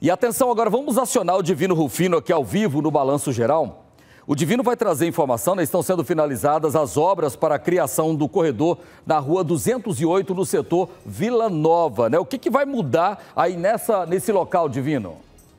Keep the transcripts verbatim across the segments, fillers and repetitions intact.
E atenção, agora vamos acionar o Divino Rufino aqui ao vivo no Balanço Geral. O Divino vai trazer informação, né? Estão sendo finalizadas as obras para a criação do corredor na rua duzentos e oito, no setor Vila Nova, né? O que, que vai mudar aí nessa, nesse local, Divino?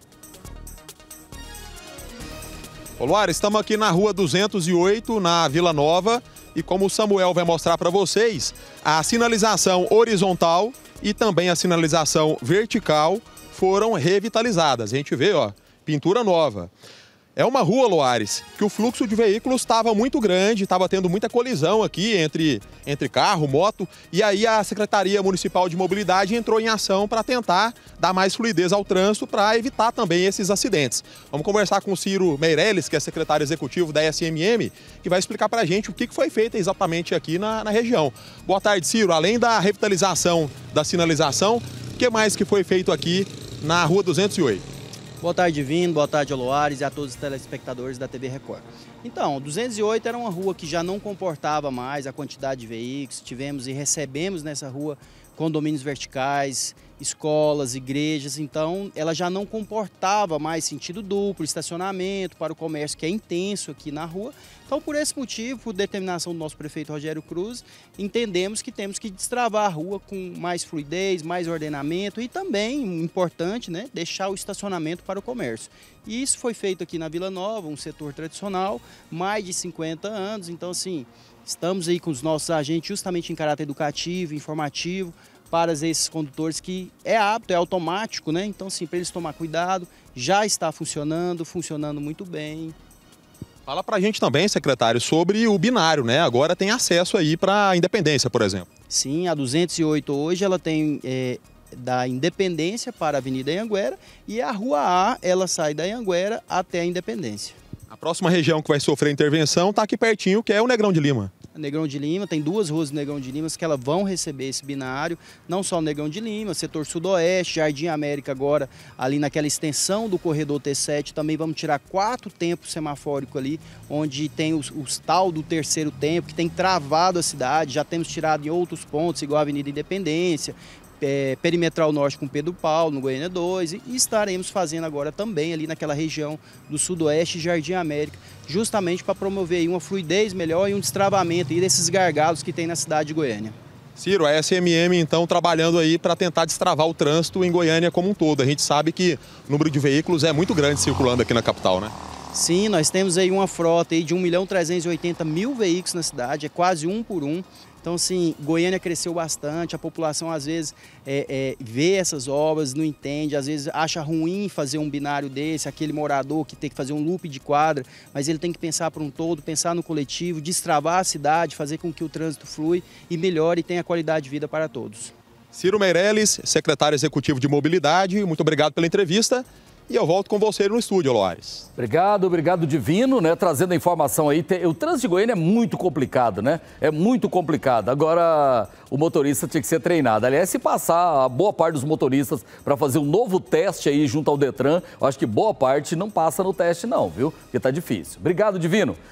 Ô Luara, estamos aqui na rua duzentos e oito, na Vila Nova, e como o Samuel vai mostrar para vocês, a sinalização horizontal e também a sinalização vertical foram revitalizadas. A gente vê, ó, pintura nova. É uma rua, Loares, que o fluxo de veículos estava muito grande, estava tendo muita colisão aqui entre, entre carro, moto, e aí a Secretaria Municipal de Mobilidade entrou em ação para tentar dar mais fluidez ao trânsito para evitar também esses acidentes. Vamos conversar com o Ciro Meirelles, que é secretário executivo da S M M, que vai explicar para a gente o que foi feito exatamente aqui na, na região. Boa tarde, Ciro. Além da revitalização da sinalização, o que mais que foi feito aqui na rua duzentos e oito? Boa tarde, Divino, boa tarde, Loares, e a todos os telespectadores da T V Record. Então, duzentos e oito era uma rua que já não comportava mais a quantidade de veículos. Tivemos e recebemos nessa rua condomínios verticais, escolas, igrejas, então ela já não comportava mais sentido duplo, estacionamento para o comércio que é intenso aqui na rua. Então, por esse motivo, por determinação do nosso prefeito Rogério Cruz, entendemos que temos que destravar a rua com mais fluidez, mais ordenamento e também, importante, né, deixar o estacionamento para o comércio. E isso foi feito aqui na Vila Nova, um setor tradicional, mais de cinquenta anos, então assim, estamos aí com os nossos agentes justamente em caráter educativo, informativo, para esses condutores que é apto, é automático, né? Então, sim, para eles tomar cuidado, já está funcionando, funcionando muito bem. Fala pra gente também, secretário, sobre o binário, né? Agora tem acesso aí para a Independência, por exemplo. Sim, a duzentos e oito hoje ela tem é, da Independência para a Avenida Anhanguera e a Rua A, ela sai da Anhanguera até a Independência. A próxima região que vai sofrer intervenção está aqui pertinho, que é o Negrão de Lima. Negrão de Lima, tem duas ruas do Negrão de Lima que elas vão receber esse binário, não só o Negrão de Lima, setor sudoeste, Jardim América agora, ali naquela extensão do corredor T sete, também vamos tirar quatro tempos semafóricos ali, onde tem os, os tal do terceiro tempo, que tem travado a cidade, já temos tirado em outros pontos, igual a Avenida Independência, É, Perimetral Norte com Pedro Paulo, no Goiânia dois, e, e estaremos fazendo agora também ali naquela região do Sudoeste e Jardim América, justamente para promover aí uma fluidez melhor e um destravamento aí desses gargalos que tem na cidade de Goiânia. Ciro, a S M M então trabalhando aí para tentar destravar o trânsito em Goiânia como um todo. A gente sabe que o número de veículos é muito grande circulando aqui na capital, né? Sim, nós temos aí uma frota aí de um milhão trezentos e oitenta mil veículos na cidade, é quase um por um. Então, assim, Goiânia cresceu bastante, a população às vezes é, é, vê essas obras, não entende, às vezes acha ruim fazer um binário desse, aquele morador que tem que fazer um loop de quadra, mas ele tem que pensar para um todo, pensar no coletivo, destravar a cidade, fazer com que o trânsito flui e melhore e tenha qualidade de vida para todos. Ciro Meirelles, secretário executivo de Mobilidade, muito obrigado pela entrevista. E eu volto com você no estúdio, Loares. Obrigado, obrigado, Divino, né? Trazendo a informação aí. O trânsito de Goiânia é muito complicado, né? É muito complicado. Agora, o motorista tinha que ser treinado. Aliás, se passar a boa parte dos motoristas para fazer um novo teste aí junto ao Detran, eu acho que boa parte não passa no teste não, viu? Porque tá difícil. Obrigado, Divino.